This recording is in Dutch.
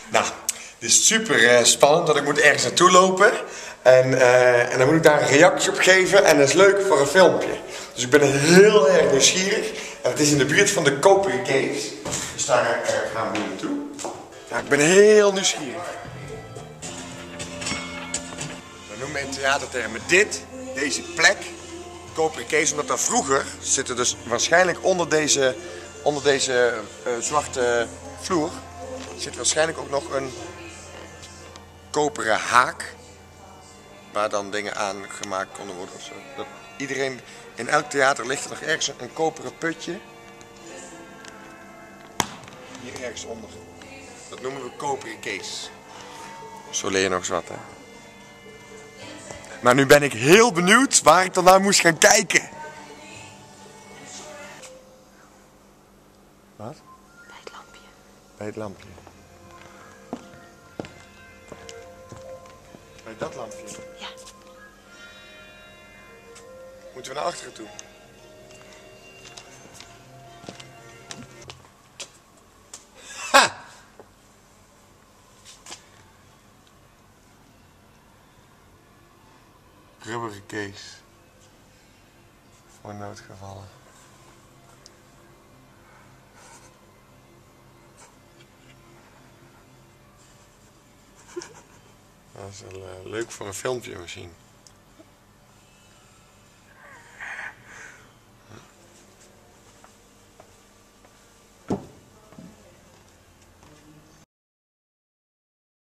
Nou, het is super spannend, want ik moet ergens naartoe lopen. En dan moet ik daar een reactie op geven en dat is leuk voor een filmpje. Dus ik ben heel erg nieuwsgierig. En het is in de buurt van de Koperen Caves. Dus daar gaan we nu naartoe. Ja, ik ben heel nieuwsgierig. We noemen in theatertermen deze plek, Koperen Caves, omdat daar vroeger zitten dus waarschijnlijk onder deze zwarte vloer zit waarschijnlijk ook nog een koperen haak waar dan dingen aan gemaakt konden worden ofzo. Dat iedereen, in elk theater ligt er nog ergens een koperen putje. Hier ergens onder. Dat noemen we Koperen Caves. Zo leer je nog eens wat, hè. Maar nu ben ik heel benieuwd waar ik dan naar moest gaan kijken. Wat? Bij het lampje. Bij het lampje. Bij dat lampje? Ja. Moeten we naar achteren toe? Ha! Rubberen case. Voor noodgevallen. Dat is wel leuk voor een filmpje misschien.